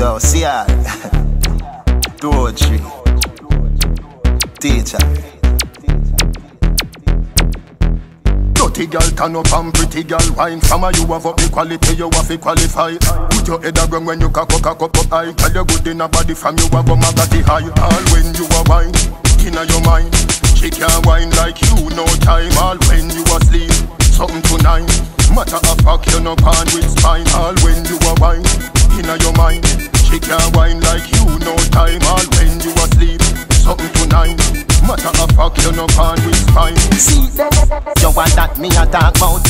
Yo, see ya. Poetry. Teacher. Dirty girl turn up and pretty girl wine. From a you have up the quality, you have to qualify. Put your head around when you cock up high. Tell you good in a body from you have a magati high. All when you are wine, inna your mind. She can't wine like you, no time. All when you asleep, something tonight. Matter of fact, you no pan with spine. All when you are wine, inna your mind. She can't wine like you, no time. All when you asleep, something tonight. Matter of fact, you no pan with spine. See, you want that me a talk about.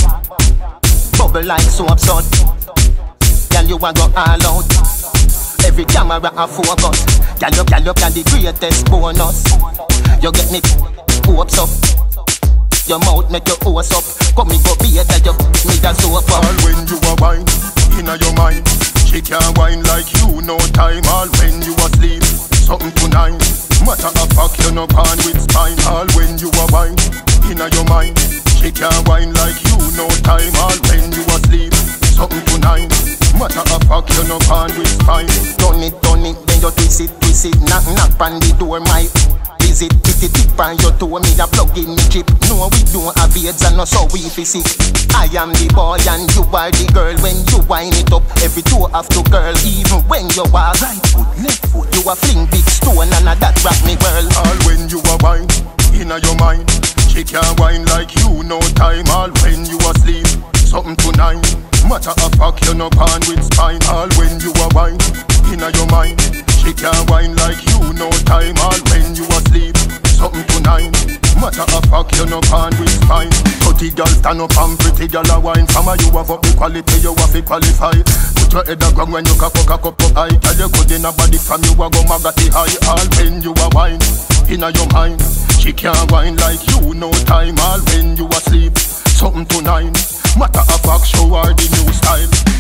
Bubble like soap sud. Girl, you a go all out. Every camera a focus. Girl, you can the greatest bonus. You get me hopes up. Your mouth make your hose up. Come me go be that you me that soap up. All when you a wine, inna your mind. She can't wine like you, no time. All when you asleep, something tonight. Matter of fact, you no pan with spine. All when you a wine, inna your mind. She can't wine like you, no time. All when you asleep, something tonight. Matter of fact, you no pan with spine. Turn it, then you twist it. Knock on the door, my visit. Tip on your toe, me a plug in me chip. No, we don't have AIDS and no so we physic. I am the boy and you are the girl. When you wind it up, every toe have to curl. Even when you walk right foot, left foot, you a fling big stone and a that rock me whirl. All when you a wine, inna your mind. She can't wine like you, no time. All when you asleep, something tonight. Matter of fact, you no pan with spine. All when you a wine, inna your mind. She can't wine like you, no time. All when you asleep, something tonight. Matter of fact, you no pan with spine. Pretty girl stand up and pretty girl a wine. From a you have up the quality, you have to qualify. Put your head around when you cock up high. Tell you good in a body from you a go magati high. All when you a wine, inna your mind. She can't wine like you, no time. All when you asleep, something tonight. Matter of fact, show her the new style.